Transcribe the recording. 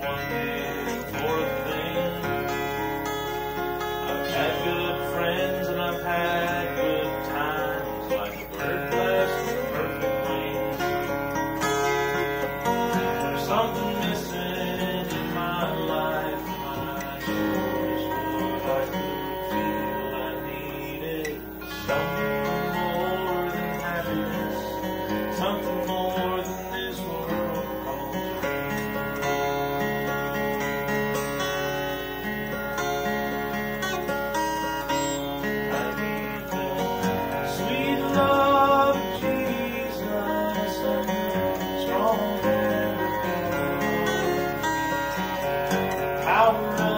wanted more than. I've had good friends and I've had good times, like a bird blessed with perfect wings. There's something missing in my life, and I sure wish that I could feel I needed something more than happiness, something more than this world calls dream. I need the sweet love of Jesus and strong and the power of